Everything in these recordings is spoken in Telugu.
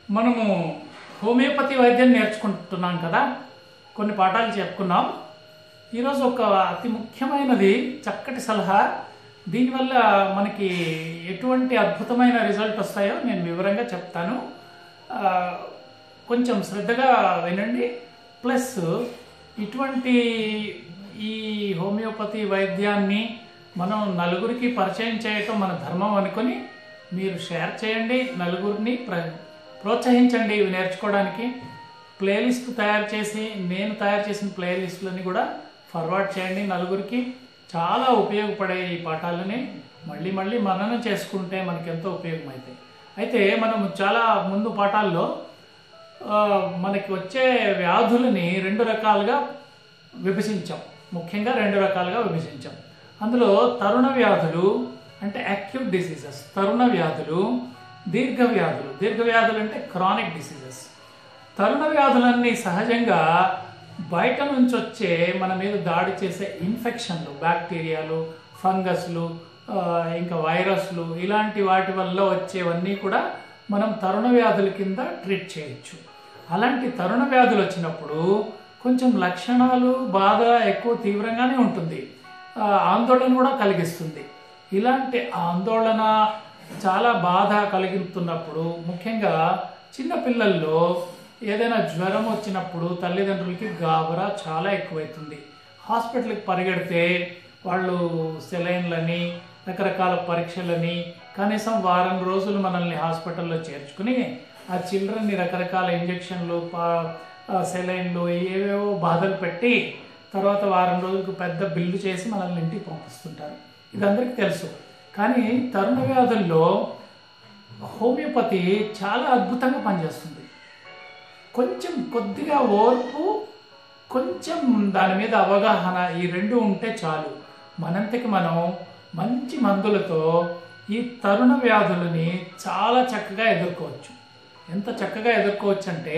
మనము హోమియోపతి వైద్యం నేర్చుకుంటున్నాం కదా, కొన్ని పాఠాలు చెప్పుకున్నాం. ఈరోజు ఒక అతి ముఖ్యమైనది చక్కటి సలహా. దీనివల్ల మనకి ఎటువంటి అద్భుతమైన రిజల్ట్ వస్తాయో నేను వివరంగా చెప్తాను. కొంచెం శ్రద్ధగా వినండి. ప్లస్ ఇటువంటి ఈ హోమియోపతి వైద్యాన్ని మనం నలుగురికి పరిచయం చేయటం మన ధర్మం అనుకొని మీరు షేర్ చేయండి, నలుగురిని ప్రోత్సహించండి ఇవి నేర్చుకోవడానికి. ప్లేలిస్ట్ తయారు చేసి నేను తయారు చేసిన ప్లేలిస్టులని కూడా ఫార్వర్డ్ చేయండి నలుగురికి. చాలా ఉపయోగపడే ఈ పాఠాలని మళ్ళీ మళ్ళీ మననం చేసుకుంటే మనకి ఎంతో ఉపయోగమవుతాయి. అయితే మనం చాలా ముందు పాఠాల్లో మనకి వచ్చే వ్యాధులని రెండు రకాలుగా విభజించాం. ముఖ్యంగా రెండు రకాలుగా విభజించాం. అందులో తరుణ వ్యాధులు అంటే అక్యూట్ డిసీజెస్, తరుణ వ్యాధులు, దీర్ఘ వ్యాధులు అంటే క్రానిక్ డిసీజెస్. తరుణ వ్యాధులన్నీ సహజంగా బయట నుంచి వచ్చే మన మీద దాడి చేసే ఇన్ఫెక్షన్లు, బ్యాక్టీరియాలు, ఫంగస్లు, ఇంకా వైరస్లు, ఇలాంటి వాటి వల్ల వచ్చేవన్నీ కూడా మనం తరుణ వ్యాధుల కింద ట్రీట్ చేయొచ్చు. అలాంటి తరుణ వ్యాధులు వచ్చినప్పుడు కొంచెం లక్షణాలు బాధ ఎక్కువ తీవ్రంగానే ఉంటుంది, ఆందోళన కూడా కలిగిస్తుంది. ఇలాంటి ఆందోళన చాలా బాధ కలిగిస్తున్నప్పుడు ముఖ్యంగా చిన్నపిల్లల్లో ఏదైనా జ్వరం వచ్చినప్పుడు తల్లిదండ్రులకి గాబరా చాలా ఎక్కువైతుంది. హాస్పిటల్కి పరిగెడితే వాళ్ళు సెలైన్లని, రకరకాల పరీక్షలని, కనీసం వారం రోజులు మనల్ని హాస్పిటల్లో చేర్చుకుని ఆ చిల్డ్రన్ని రకరకాల ఇంజెక్షన్లు, సెలైన్లు, ఏవేవో బాధలు పెట్టి తర్వాత వారం రోజులకు పెద్ద బిల్లు చేసి మనల్ని ఇంటికి పంపిస్తుంటారు. ఇది అందరికీ తెలుసు. కానీ తరుణ వ్యాధుల్లో హోమియోపతి చాలా అద్భుతంగా పనిచేస్తుంది. కొంచెం కొద్దిగా ఓర్పు, కొంచెం దాని మీద అవగాహన, ఈ రెండు ఉంటే చాలు. మనంతకి మనం మంచి మందులతో ఈ తరుణ వ్యాధులని చాలా చక్కగా ఎదుర్కోవచ్చు. ఎంత చక్కగా ఎదుర్కోవచ్చు అంటే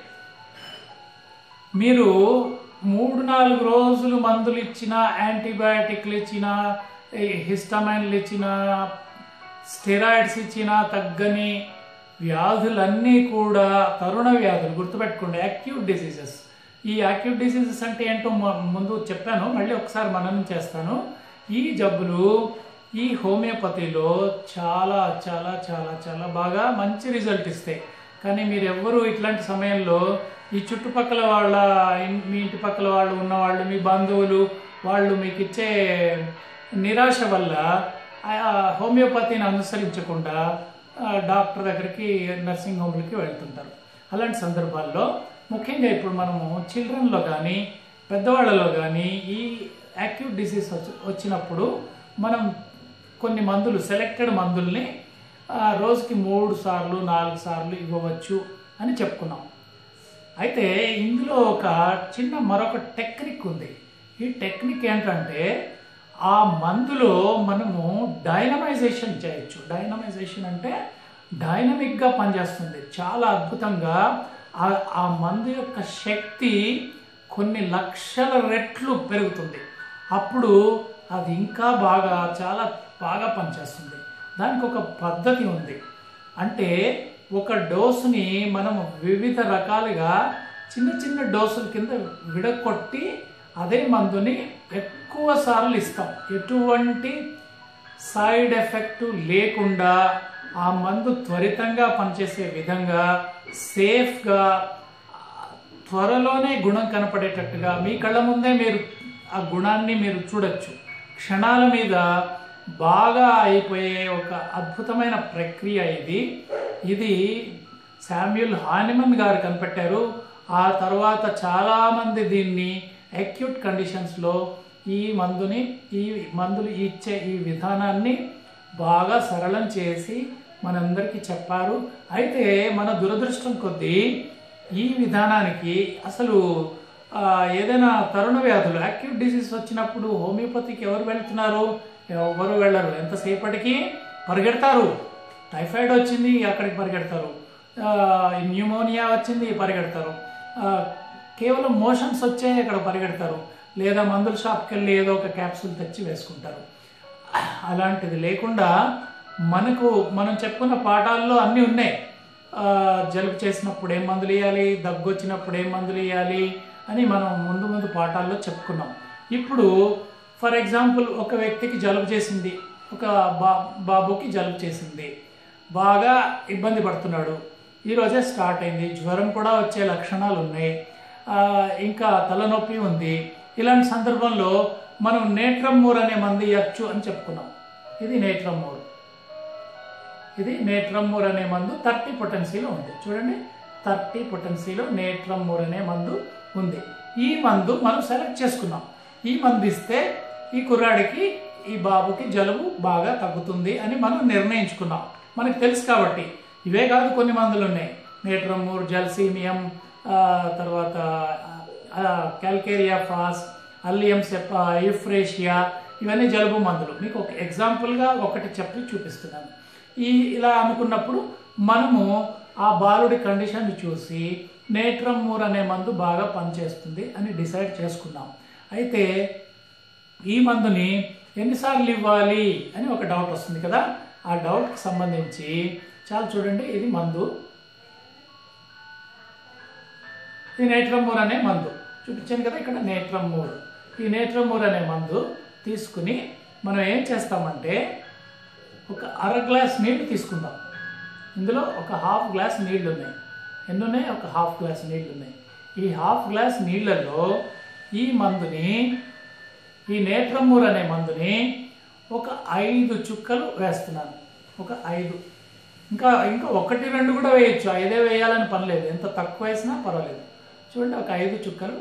మీరు 3-4 రోజులు మందులు ఇచ్చినా, యాంటీబయాటిక్లు ఇచ్చినా, హిస్టమైన్లు ఇచ్చినా, స్టెరాయిడ్స్ ఇచ్చినా తగ్గని వ్యాధులన్నీ కూడా తరుణ వ్యాధులు. గుర్తుపెట్టుకోండి, అక్యూట్ డిసీజెస్. ఈ అక్యూట్ డిసీజెస్ అంటే ఏంటో ముందు చెప్పాను, మళ్ళీ ఒకసారి మననం చేస్తాను. ఈ జబ్బులు ఈ హోమియోపతిలో చాలా చాలా చాలా చాలా బాగా మంచి రిజల్ట్ ఇస్తాయి. కానీ మీరు ఎవ్వరూ ఇట్లాంటి సమయంలో ఈ చుట్టుపక్కల వాళ్ళ, మీ ఇంటి పక్కల వాళ్ళు ఉన్నవాళ్ళు, మీ బంధువులు వాళ్ళు మీకు ఇచ్చే నిరాశ వల్ల హోమియోపతిని అనుసరించకుండా డాక్టర్ దగ్గరికి, నర్సింగ్ హోమ్లకి వెళ్తుంటారు. అలాంటి సందర్భాల్లో ముఖ్యంగా ఇప్పుడు మనము చిల్డ్రన్లో కానీ పెద్దవాళ్ళలో కానీ ఈ యాక్యూట్ డిసీజ్ వచ్చినప్పుడు మనం కొన్ని మందులు, సెలెక్టెడ్ మందుల్ని రోజుకి 3 సార్లు 4 సార్లు ఇవ్వవచ్చు అని చెప్పుకున్నాం. అయితే ఇందులో ఒక చిన్న మరొక టెక్నిక్ ఉంది. ఈ టెక్నిక్ ఏంటంటే ఆ మందులో మనము డైనమైజేషన్ చేయొచ్చు. డైనమైజేషన్ అంటే డైనమిక్గా పనిచేస్తుంది. చాలా అద్భుతంగా ఆ మందు యొక్క శక్తి కొన్ని లక్షల రెట్లు పెరుగుతుంది. అప్పుడు అది ఇంకా బాగా, చాలా బాగా పనిచేస్తుంది. దానికి ఒక పద్ధతి ఉంది. అంటే ఒక డోసుని మనం వివిధ రకాలుగా చిన్న చిన్న డోసుల కింద విడగొట్టి అదే మందుని ఎక్కువ సార్లు ఇస్తాం. ఎటువంటి సైడ్ ఎఫెక్ట్ లేకుండా ఆ మందు త్వరితంగా పనిచేసే విధంగా, సేఫ్గా, త్వరలోనే గుణం కనపడేటట్టుగా మీ కళ్ళ ముందే మీరు ఆ గుణాన్ని మీరు చూడొచ్చు. క్షణాల మీద బాగా అయిపోయే ఒక అద్భుతమైన ప్రక్రియ ఇది శామ్యూల్ హానిమన్ గారు కనిపెట్టారు. ఆ తర్వాత చాలామంది దీన్ని అక్యూట్ కండిషన్స్లో ఈ మందులు ఇచ్చే ఈ విధానాన్ని బాగా సరళం చేసి మనందరికీ చెప్పారు. అయితే మన దురదృష్టం కొద్దీ ఈ విధానానికి అసలు ఏదైనా తరుణ వ్యాధులు, యాక్యూట్ డిసీజ్ వచ్చినప్పుడు హోమియోపతికి ఎవరు వెళ్తున్నారు? ఎవరు వెళ్ళరు. ఎంతసేపటికి పరిగెడతారు. టైఫాయిడ్ వచ్చింది అక్కడికి పరిగెడతారు, న్యూమోనియా వచ్చింది పరిగెడతారు, కేవలం మోషన్స్ వచ్చాయి అక్కడ పరిగెడతారు, లేదా మందుల షాప్కి వెళ్ళి ఏదో ఒక క్యాప్సూల్ తెచ్చి వేసుకుంటారు. అలాంటిది లేకుండా మనం చెప్పుకున్న పాఠాల్లో అన్నీ ఉన్నాయి. జలుబు చేసినప్పుడు ఏం మందులు ఇవ్వాలి, దగ్గు వచ్చినప్పుడు ఏం మందులు ఇవ్వాలి అని మనం ముందు ముందు పాఠాల్లో చెప్పుకున్నాం. ఇప్పుడు ఫర్ ఎగ్జాంపుల్ ఒక వ్యక్తికి జలుబు చేసింది, ఒక బాబుకి జలుబు చేసింది, బాగా ఇబ్బంది పడుతున్నాడు, ఈరోజే స్టార్ట్ అయింది, జ్వరం కూడా వచ్చే లక్షణాలు ఉన్నాయి, ఇంకా తలనొప్పి ఉంది. ఇలాంటి సందర్భంలో మనం నేట్రమ్మూర్ అనే మందు ఇవ్వచ్చు అని చెప్పుకున్నాం. ఇది నేట్రమ్మూర్. ఇది నేట్రమ్మూర్ అనే మందు 30 పొటెన్సీలో ఉంది. చూడండి, 30 పొటెన్సీలో నేట్రమ్మూర్ అనే మందు ఉంది. ఈ మందు మనం సెలెక్ట్ చేసుకున్నాం. ఈ మందు ఇస్తే ఈ కుర్రాడికి, ఈ బాబుకి జలుబు బాగా తగ్గుతుంది అని మనం నిర్ణయించుకున్నాం. మనకు తెలుసు కాబట్టి. ఇవే కాదు, కొన్ని మందులు ఉన్నాయి. నేట్రమ్మూర్, జల్సీనియం, తర్వాత క్యాల్కేరియా ఫాస్, అల్లియం సెప్పా, యూఫ్రేషియా, ఇవన్నీ జలుబు మందులు. మీకు ఒక ఎగ్జాంపుల్గా ఒకటి చెప్పి చూపిస్తున్నాను. ఇలా అనుకున్నప్పుడు మనము ఆ బాలుడి కండిషన్ చూసి నేట్రమ్మూర్ అనే మందు బాగా పనిచేస్తుంది అని డిసైడ్ చేసుకున్నాం. అయితే ఈ మందుని ఎన్నిసార్లు ఇవ్వాలి అని ఒక డౌట్ వస్తుంది కదా. ఆ డౌట్కి సంబంధించి చాలా చూడండి, ఇది మందు, ఈ నేట్రమ్మూర్ అనే మందు చూపించాను కదా ఇక్కడ. నేట్రమ్మూర్, ఈ నేట్రమ్మూర్ అనే మందు తీసుకుని మనం ఏం చేస్తామంటే ఒక అర గ్లాస్ నీళ్లు తీసుకుందాం. ఇందులో ఒక హాఫ్ గ్లాస్ నీళ్లు ఉన్నాయి. ఎన్ని ఉన్నాయి? ఒక హాఫ్ గ్లాస్ నీళ్లు ఉన్నాయి. ఈ హాఫ్ గ్లాస్ నీళ్లలో ఈ మందుని, ఈ నేట్రమ్మూర్ అనే మందుని ఒక 5 చుక్కలు వేస్తున్నాను. ఒక 5, ఇంకా 1, 2 కూడా వేయచ్చు. 5 వేయాలని పని లేదు, ఎంత తక్కువ వేసినా పర్వాలేదు. చూడండి, ఒక 5 చుక్కలు,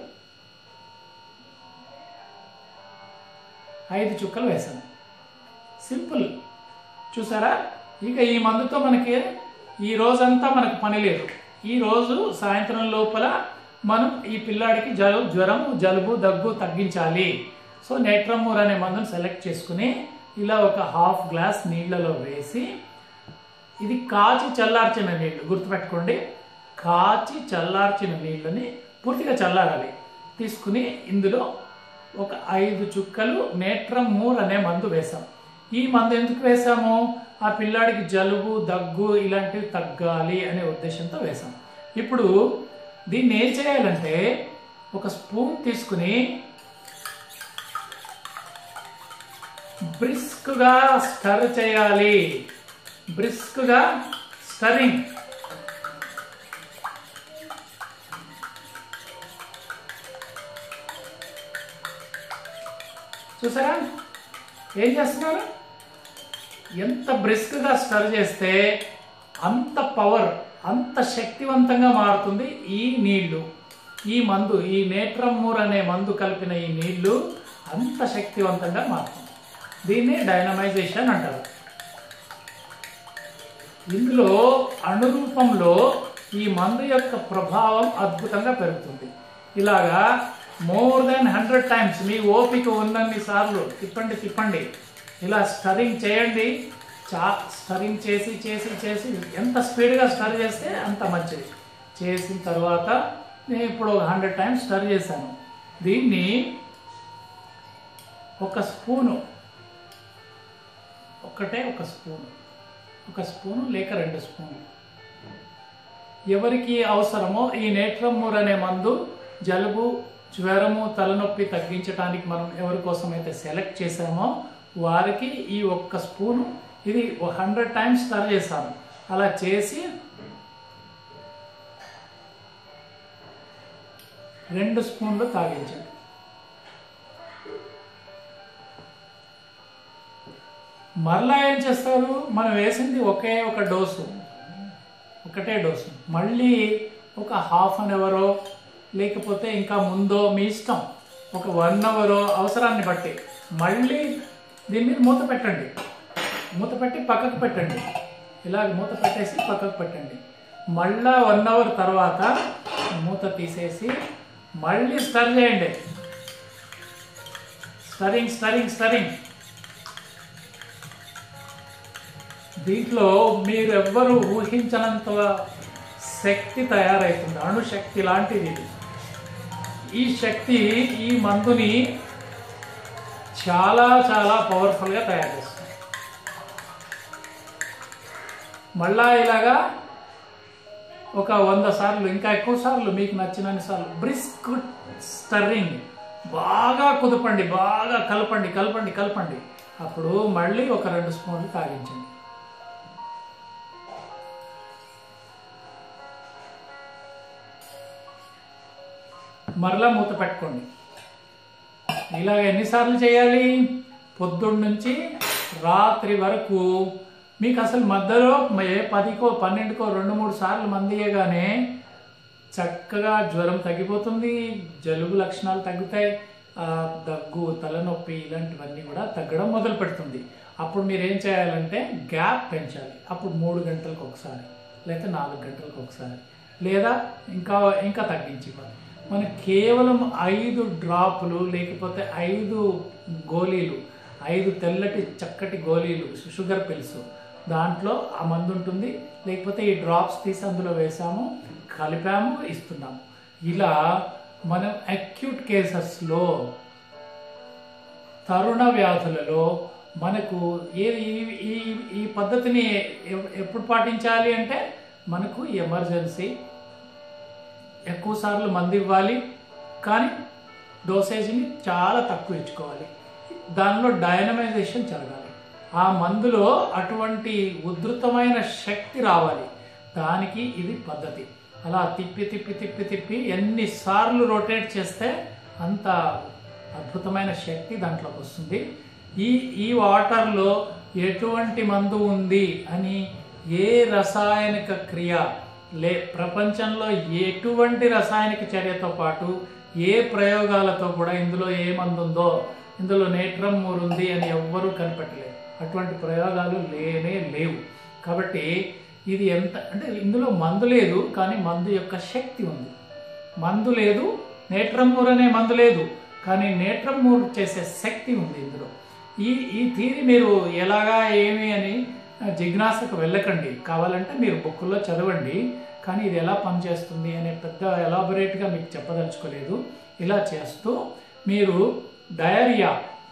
5 చుక్కలు వేసాను. సింపుల్, చూసారా? ఇక ఈ మందుతో మనకి ఈ రోజంతా మనకు పని లేదు. ఈ రోజు సాయంత్రం లోపల మనం ఈ పిల్లాడికి జ్వరం, జలుబు, దగ్గు తగ్గించాలి. సో నేట్రమ్మూర్ అనే మందును సెలెక్ట్ చేసుకుని ఇలా ఒక హాఫ్ గ్లాస్ నీళ్లలో వేసి, ఇది కాచి చల్లార్చిన నీళ్లు, గుర్తుపెట్టుకోండి, కాచి చల్లార్చిన నీళ్ళని పూర్తిగా చల్లారాలి. తీసుకుని ఇందులో ఒక 5 చుక్కలు నేట్రమ్మూర్ అనే మందు వేసాం. ఈ మందు ఎందుకు వేసాము? ఆ పిల్లాడికి జలుబు, దగ్గు ఇలాంటివి తగ్గాలి అనే ఉద్దేశంతో వేసాం. ఇప్పుడు దీన్ని ఏం చేయాలంటే ఒక స్పూన్ తీసుకుని బ్రిస్క్గా స్టర్ చేయాలి. బ్రిస్క్గా స్టరింగ్. చూసారా ఏం చేస్తున్నారు? ఎంత బ్రిస్క్గా స్టర్ చేస్తే అంత పవర్, అంత శక్తివంతంగా మారుతుంది ఈ నీళ్లు. ఈ మందు, ఈ నేట్రమ్మూర్ అనే మందు కలిపిన ఈ నీళ్లు అంత శక్తివంతంగా మారుతుంది. దీన్ని డైనమైజేషన్ అంటారు. ఇందులో అణురూపంలో ఈ మందు యొక్క ప్రభావం అద్భుతంగా పెరుగుతుంది. ఇలాగా మోర్ దెన్ 100 టైమ్స్ మీ ఓపిక ఉన్నన్ని సార్లు తిప్పండి. ఇలా స్టరింగ్ చేయండి. స్టరింగ్ చేసి చేసి చేసి ఎంత స్పీడ్గా స్టర్ చేస్తే అంత మంచిది. చేసిన తర్వాత నేను ఇప్పుడు 100 టైమ్స్ స్టర్ చేశాను. దీన్ని ఒక స్పూను, ఒక స్పూను లేక 2 స్పూన్లు, ఎవరికి అవసరమో ఈ నేట్రమ్మూర్ అనే మందు జలుబు, జ్వరము, తలనొప్పి తగ్గించడానికి మనం ఎవరి కోసం అయితే సెలెక్ట్ చేసామో వారికి ఈ 1 స్పూను, ఇది 100 టైమ్స్ స్టర్ చేశాను. అలా చేసి 2 స్పూన్లు తాగించండి. మరలా ఏం చేస్తారు? మనం వేసింది ఒకటే డోసు. మళ్ళీ ఒక హాఫ్ అన్ అవరో లేకపోతే ఇంకా ముందో మీ ఇష్టం, ఒక 1 అవరో అవసరాన్ని బట్టి మళ్ళీ దీని మీద మూత పెట్టండి. మూత పెట్టి పక్కకు పెట్టండి. ఇలాగ మూత పెట్టేసి పక్కకు పెట్టండి. మళ్ళా 1 అవర్ తర్వాత మూత తీసేసి మళ్ళీ స్టర్ చేయండి. స్టరింగ్. దీంట్లో మీరెవ్వరూ ఊహించనంత శక్తి తయారవుతుంది. అణుశక్తి లాంటిది ఇది. ఈ శక్తి ఈ మందుని చాలా చాలా పవర్ఫుల్గా తయారు చేస్తుంది. మళ్ళా ఇలాగా ఒక 100 సార్లు, ఇంకా ఎక్కువ సార్లు, మీకు నచ్చినన్ని సార్లు బ్రిస్క్ స్టర్రింగ్ బాగా కుదపండి, బాగా కలపండి కలపండి కలపండి. అప్పుడు మళ్ళీ ఒక 2 స్పూన్లు తాగించండి. మరలా మూత పెట్టుకోండి. ఇలాగ ఎన్నిసార్లు చేయాలి? పొద్దున్న నుంచి రాత్రి వరకు. మీకు అసలు మధ్యలో 10కో 12కో 2-3 సార్లు మందియగానే చక్కగా జ్వరం తగ్గిపోతుంది, జలుబు లక్షణాలు తగ్గుతాయి, దగ్గు, తలనొప్పి ఇలాంటివన్నీ కూడా తగ్గడం మొదలు పెడుతుంది. అప్పుడు మీరు ఏం చేయాలంటే గ్యాప్ పెంచాలి. అప్పుడు 3 గంటలకు ఒకసారి, లేదా 4 గంటలకు ఒకసారి, లేదా ఇంకా తగ్గించుకోవాలి. మనం కేవలం 5 డ్రాపులు లేకపోతే 5 గోళీలు, 5 తెల్లటి చక్కటి గోళీలు, షుగర్ పిల్స్, దాంట్లో ఆ మందు ఉంటుంది. లేకపోతే ఈ డ్రాప్స్ తీసి అందులో వేసాము, కలిపాము, ఇస్తున్నాము. ఇలా మనం అక్యూట్ కేసెస్లో, తరుణ వ్యాధులలో మనకు ఈ పద్ధతిని ఎప్పుడు పాటించాలి అంటే, మనకు ఎమర్జెన్సీ ఎక్కువ సార్లు మందు ఇవ్వాలి, కానీ డోసేజ్ని చాలా తక్కువ ఇచ్చుకోవాలి. దానిలో డైనమైజేషన్ జరగాలి. ఆ మందులో అటువంటి ఉధృతమైన శక్తి రావాలి. దానికి ఇది పద్ధతి. అలా తిప్పి తిప్పి తిప్పి తిప్పి ఎన్నిసార్లు రొటేట్ చేస్తే అంత అద్భుతమైన శక్తి దాంట్లోకి వస్తుంది. ఈ వాటర్లో ఎటువంటి మందు ఉంది అని ఏ రసాయనిక క్రియ ప్రపంచంలో ఎటువంటి రసాయనిక చర్యతో పాటు ఏ ప్రయోగాలతో కూడా ఇందులో ఏ మందు ఉందో, ఇందులో నేట్రమ్ మూర్ ఉంది అని ఎవ్వరూ కనిపెట్టలేదు. అటువంటి ప్రయోగాలు లేవు. కాబట్టి ఇది ఎంత అంటే, ఇందులో మందు లేదు, కానీ మందు యొక్క శక్తి ఉంది. మందు లేదు, నేట్రమ్ మూర్ అనే మందు లేదు, కానీ నేట్రమ్ మూర్ చేసే శక్తి ఉంది ఇందులో. ఈ థియరీ మీరు ఎలాగా ఏమి అని జిజ్ఞాసకు వెళ్ళకండి. కావాలంటే మీరు బుక్కుల్లో చదవండి, కానీ ఇది ఎలా పనిచేస్తుంది అనే పెద్ద ఎలాబొరేట్గా మీకు చెప్పదలుచుకోలేదు. ఇలా చేస్తూ మీరు డయేరియా,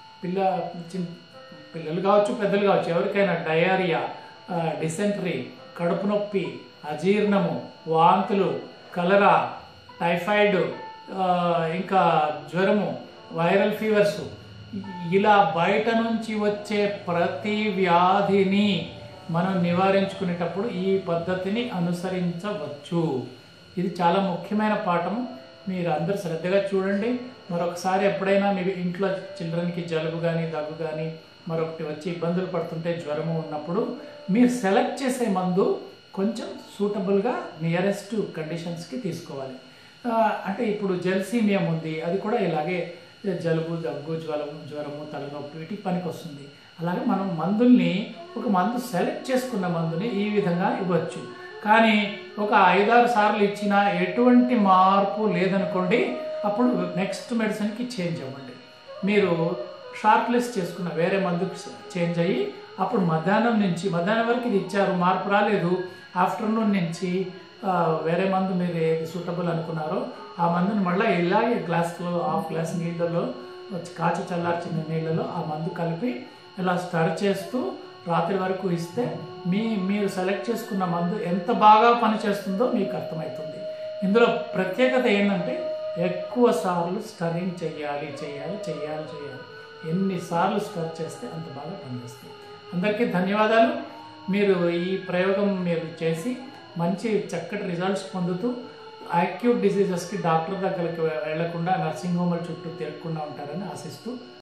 పిల్లలు కావచ్చు, పెద్దలు కావచ్చు, ఎవరికైనా డయేరియా, డిసెంట్రీ, కడుపు నొప్పి, అజీర్ణము, వాంతులు, కలరా, టైఫాయిడ్, ఇంకా జ్వరము, వైరల్ ఫీవర్స్, ఇలా బయట నుంచి వచ్చే ప్రతి వ్యాధిని మనం నివారించుకునేటప్పుడు ఈ పద్ధతిని అనుసరించవచ్చు. ఇది చాలా ముఖ్యమైన పాఠం. మీరు అందరూ శ్రద్ధగా చూడండి. మరొకసారి ఎప్పుడైనా మీ ఇంట్లో చిల్డ్రన్కి జలుబు కానీ, దగ్గు కానీ, మరొకటి వచ్చి ఇబ్బందులు పడుతుంటే, జ్వరము ఉన్నప్పుడు మీరు సెలెక్ట్ చేసే మందు కొంచెం సూటబుల్గా నియరెస్ట్ కండిషన్స్కి తీసుకోవాలి. అంటే ఇప్పుడు జెల్సీమియం ఉంది, అది కూడా ఇలాగే జలుబు, దగ్గు, జ్వరము, తలనొప్పి వీటికి పనికి వస్తుంది. అలాగే మనం మందుల్ని, ఒక మందు సెలెక్ట్ చేసుకున్న మందుని ఈ విధంగా ఇవ్వచ్చు. కానీ ఒక 5-6 సార్లు ఇచ్చినా ఎటువంటి మార్పు లేదనుకోండి, అప్పుడు నెక్స్ట్ మెడిసిన్కి చేంజ్ అవ్వండి. మీరు షార్ట్ లిస్ట్ చేసుకున్న వేరే మందుకి చేంజ్ అయ్యి, అప్పుడు మధ్యాహ్నం వరకు ఇది ఇచ్చారు, మార్పు రాలేదు, ఆఫ్టర్నూన్ నుంచి వేరే మందు మీరు ఏది సూటబుల్ అనుకున్నారో ఆ మందుని మళ్ళీ ఇలాగే గ్లాస్లో, హాఫ్ గ్లాస్ నీళ్ళలో, కాచి చల్లార్చిన నీళ్ళలో ఆ మందు కలిపి ఇలా స్టర్ చేస్తూ రాత్రి వరకు ఇస్తే మీరు సెలెక్ట్ చేసుకున్న మందు ఎంత బాగా పనిచేస్తుందో మీకు అర్థమవుతుంది. ఇందులో ప్రత్యేకత ఏంటంటే, ఎక్కువ సార్లు స్టరింగ్ చేయాలి. ఎన్నిసార్లు స్టర్ చేస్తే అంత బాగా పనిచేస్తుంది. అందరికీ ధన్యవాదాలు. మీరు ఈ ప్రయోగం మీరు చేసి మంచి చక్కటి రిజల్ట్స్ పొందుతూ అక్యూట్ డిసీజెస్కి డాక్టర్ దగ్గరికి వెళ్లకుండా, నర్సింగ్ హోమ్ల చుట్టూ తిరగకుండా ఉంటారని ఆశిస్తూ